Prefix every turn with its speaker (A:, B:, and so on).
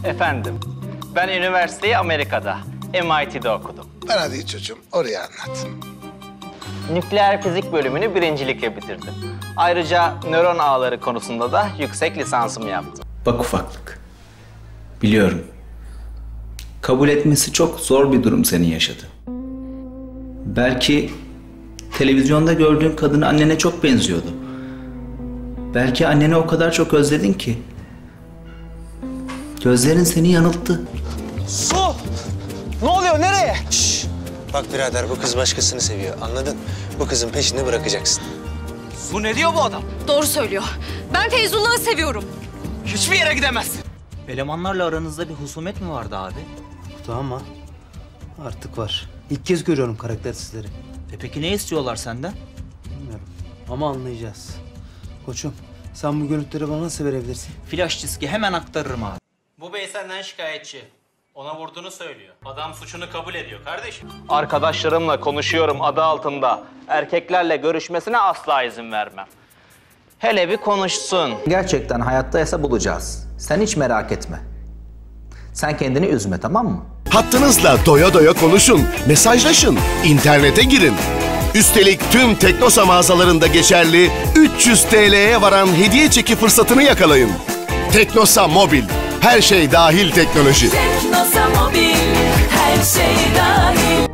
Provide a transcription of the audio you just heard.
A: Efendim, ben üniversiteyi Amerika'da, MIT'de okudum.
B: Bana değil çocuğum, oraya anlat.
A: Nükleer fizik bölümünü birincilikle bitirdim. Ayrıca nöron ağları konusunda da yüksek lisansımı yaptım.
C: Bak ufaklık, biliyorum. Kabul etmesi çok zor bir durum senin yaşadığın. Belki televizyonda gördüğün kadın annene çok benziyordu. Belki anneni o kadar çok özledin ki. Gözlerin seni yanılttı.
D: Su! Ne oluyor, nereye? Şşş! Bak birader, bu kız başkasını seviyor, anladın? Bu kızın peşini bırakacaksın.
A: Bu ne diyor bu adam?
E: Doğru söylüyor. Ben Feyzullah'ı seviyorum.
A: Hiçbir yere gidemezsin.
F: Elemanlarla aranızda bir husumet mi vardı abi?
G: Ama artık var. İlk kez görüyorum karaktersizleri.
F: Peki ne istiyorlar senden?
G: Bilmiyorum ama anlayacağız. Koçum, sen bu görüntüleri bana nasıl verebilirsin?
F: Flash diski hemen aktarırım abi.
A: Bu bey senden şikayetçi. Ona vurduğunu söylüyor. Adam suçunu kabul ediyor kardeşim. Arkadaşlarımla konuşuyorum adı altında. Erkeklerle görüşmesine asla izin vermem. Hele bir konuşsun.
H: Gerçekten hayattaysa bulacağız. Sen hiç merak etme. Sen kendini üzme, tamam mı?
I: Hattınızla doya doya konuşun, mesajlaşın, internete girin. Üstelik tüm Teknosa mağazalarında geçerli 300 TL'ye varan hediye çeki fırsatını yakalayın. Teknosa Mobil, her şey dahil teknoloji.
J: Teknosa Mobil, her şey dahil.